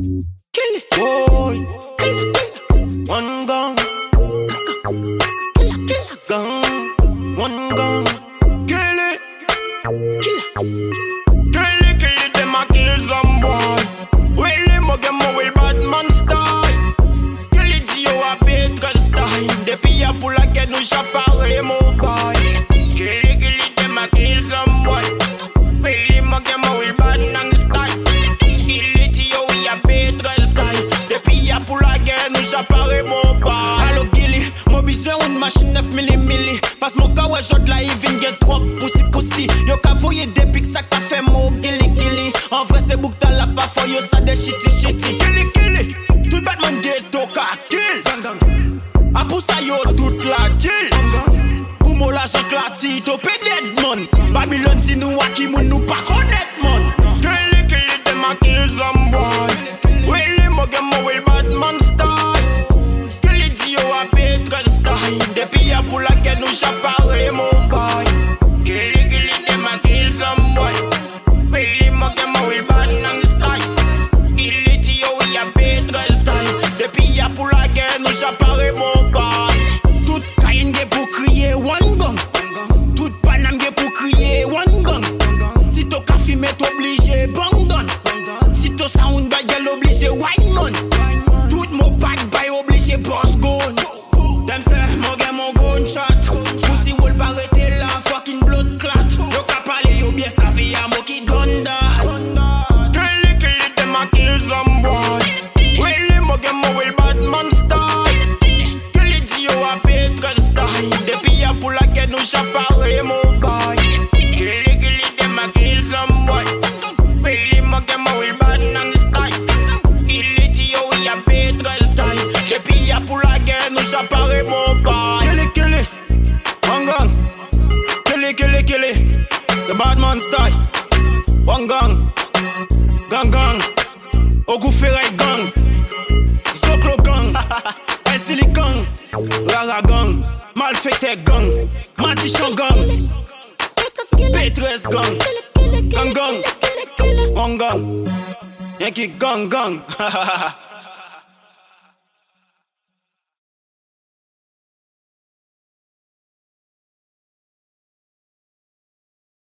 Kill it. Boy. Kill it. One gun. Gun. One gun. Kill it. Kill it, them a kill some boy. Will him again, will bad man style. Kill it, you a bit cause time. The pia pull again, no chapare mobile. Kill it, them a kill some boy. Will him again, will bad man style. Kill it, you a bit cause time. The pia pull again, no chapare mobile. Allo Gilly, moi besoin une machine 9mm. Parce mon gars ouais j'autre la even get trop pussy. Yo ka voye des pics ça ka fait mon Gilly. En vrai c'est bouk t'as la pas for yo ça des shitty. Gilly. Tout Batman ghetto ka kill. A pour ça yo toute la chill. Pour moi l'argent clati to pay dead man. Babylon ti nou a ki moun nou pa connect man. Gilly dem a kill some boy. Willy mo will Batman style. Gilly di yo a bit cause time. Depuis a pour la guerre nous chapare mon boy. Gilly dem a kill some boy. Willy mo will Batman style. Gilly di yo a bit cause time. Depuis a pour la guerre nous chapare mon boy. Tout Kayen ge pour crier one gun. Tout Panam ge pour crier one gun. Si to ka fumer t'obligé bang gun. Si to sound bad girl obligé wine man. Tout mon bad boy obligé boss gun. Dem say mon gen mon gunshot. Pussy will pas arrêter la fucking blood clot. Yo ka pale yo bien sa vie a mo ki gonda. Kill it dem a kill some boy. Willy mo will Batman style. Kill it yo a bit cause time. Depuis a pour la guerre nous chapare mon boy. Kill it dem a kill some boy. Willy mo will Batman style. Kill it yo a bit cause time. Depuis a pour la guerre nous chapare mon boy. Kill it. One gun. Kill it. The Batman style. One gun. Gang. Ogu Ferrari gang. Zoklo gang. Esili gang. Rara gang. Malfete gang. Matichon gang. P13 gang. Gang. One gang. Yankee gang.